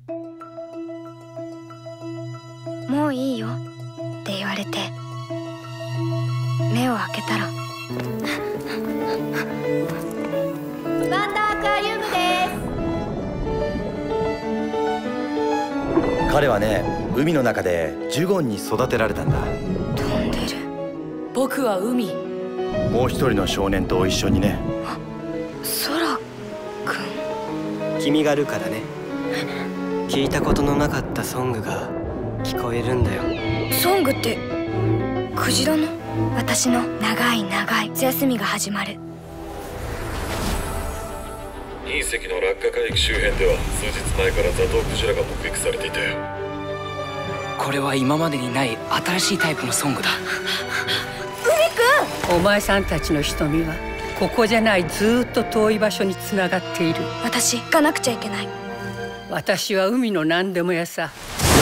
もういいよって言われて目を開けたらワンダーアクアリウムです。 彼はね、海の中でジュゴンに育てられたんだ。 飛んでる。 僕は海。 もう一人の少年と一緒にね。 空くん。 君がルカだね。聞いたことのなかったソングが聞こえるんだよ。 ソングってクジラの？私の長い長い夏休みが始まる。 隕石の落下海域周辺では数日前からザトウクジラが目撃されていたよ。 これは今までにない新しいタイプのソングだ。 海くん！お前さんたちの瞳はここじゃないずーっと遠い場所につながっている。 私行かなくちゃいけない。 私は海の何でも屋さ。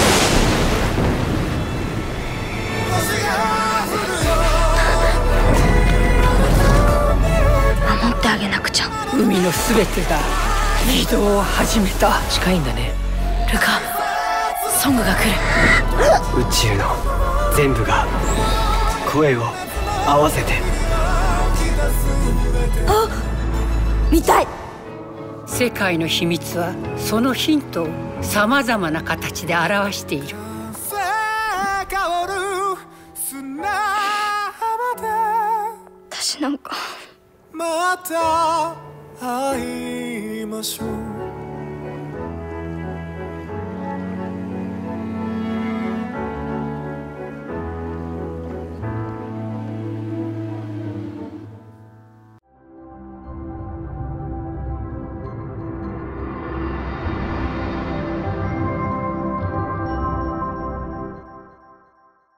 守ってあげなくちゃ。 海のすべてが移動を始めた。 近いんだね。ルカ、ソングが来る。 宇宙の全部が声を合わせて。 あ、見たい。 世界の秘密はそのヒントをさまざまな形で表している。 私なんかまた会いましょう。